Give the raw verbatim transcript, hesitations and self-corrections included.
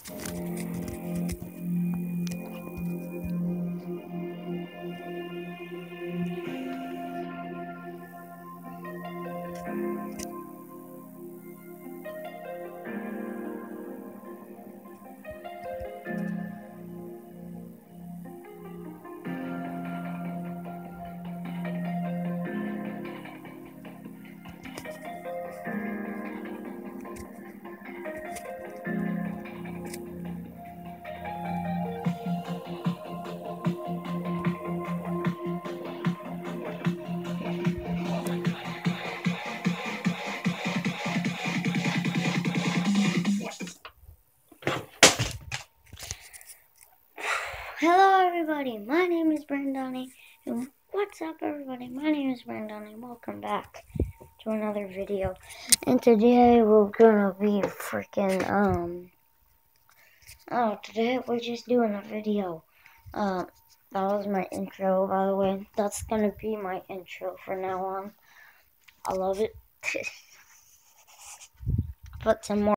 Hello everybody, my name is Brandoni, and what's up everybody, my name is Brandoni, welcome back to another video, and today we're gonna be freaking, um, oh, today we're just doing a video. Um, that was my intro, by the way. That's gonna be my intro from now on. I love it. Put some more